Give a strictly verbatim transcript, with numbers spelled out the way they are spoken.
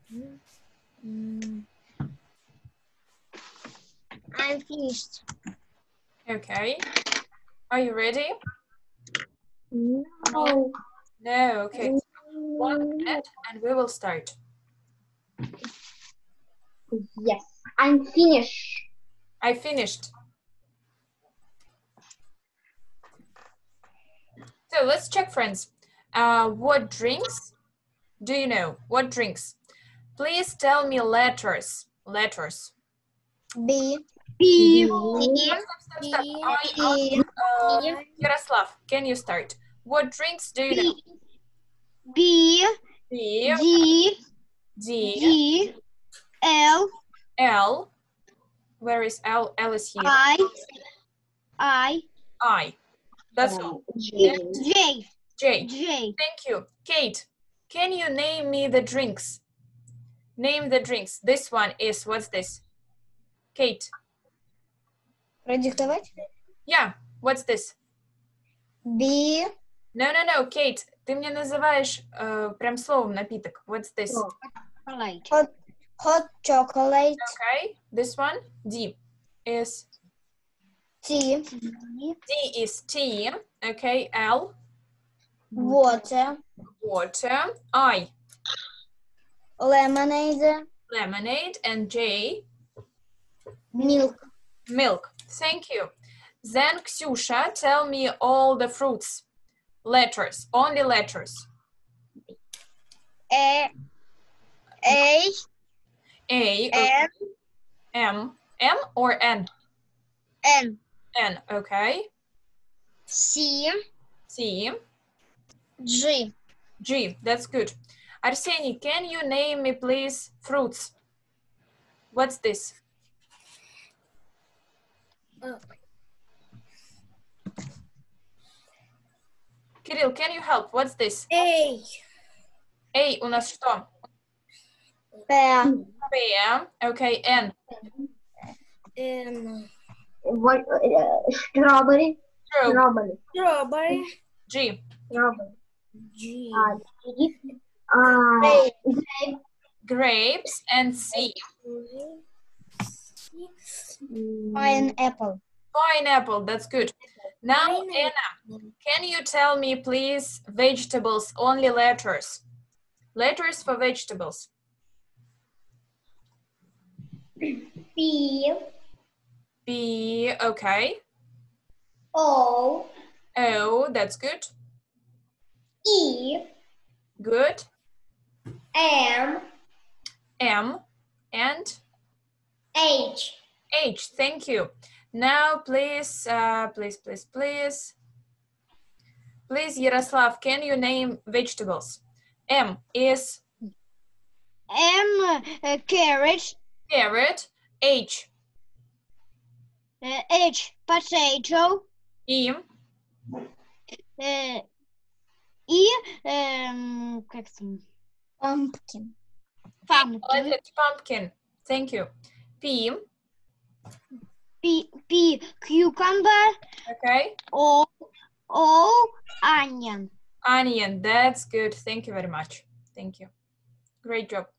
Mm. I'm finished. Okay. Are you ready? No. No, okay. One minute and we will start. Yes, I'm finished. I finished. So let's check, friends. Uh, what drinks do you know? What drinks? Please tell me letters. Letters. B. B. B. Stop, stop, stop, stop. I, B. uh, Yaroslav, can you start? What drinks do you know? B. B, D. D, D. L. L. Where is L? L is here. I. I. I. That's all. J. J. J. J. Thank you. Kate, can you name me the drinks? Name the drinks. This one is, what's this? Kate. Продиктовать? Yeah, what's this? B. No, no, no, Kate, ты мне называешь uh, прям словом напиток. What's this? Chocolate. Hot, hot chocolate. Okay, this one, D, is, Tea. D is tea. Okay, L, Water. water. I, Lemonade. lemonade. And J, Milk. milk. Thank you. Then, Ksyusha, tell me all the fruits. Letters, only letters. A. A. A, okay. M. M, M or N? N. N, okay. C. C, G. G, that's good. Arseny, can you name me, please, fruits? What's this? Кирилл, can you help? What's this? A. A у нас что? P. P, okay, N. N. What? Uh, strawberry. True. Strawberry. Strawberry. G. Strawberry. G. Uh, G. Uh, grape. Grapes. And C. Pineapple. Pineapple, that's good. Now, Anna, can you tell me, please, vegetables, only letters? Letters for vegetables. P. B, okay. O. O, that's good. E. Good. M. M. And H. H, thank you. Now, please, uh, please, please, please. Please, Yaroslav, can you name vegetables? M is M. Uh, carrot. carrot. H. Uh, H. Potato. E. Uh, E. Um, как там? Pumpkin. Pumpkin. It's pumpkin. Thank you. P. P. P. Cucumber. Okay. O. O. Onion. Onion. That's good. Thank you very much. Thank you. Great job.